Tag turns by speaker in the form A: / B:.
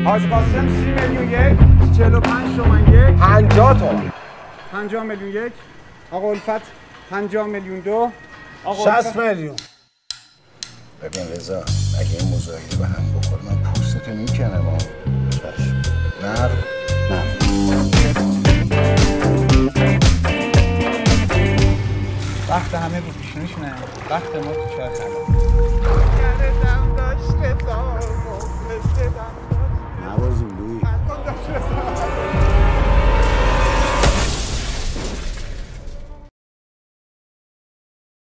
A: حاج قاسم 30 میلیون یک، 45 تومن یک،
B: 50 تومن،
A: 50 میلیون یک، آقا الفت 50 میلیون دو،
B: آقا 60 میلیون.
C: ببین رضا، اگه این مزاحمه به هم بخوره من پوستتو میکنم. چشم. نرم.
A: وقت همه رو پیشونیشونه، وقت ما تو چای خلا.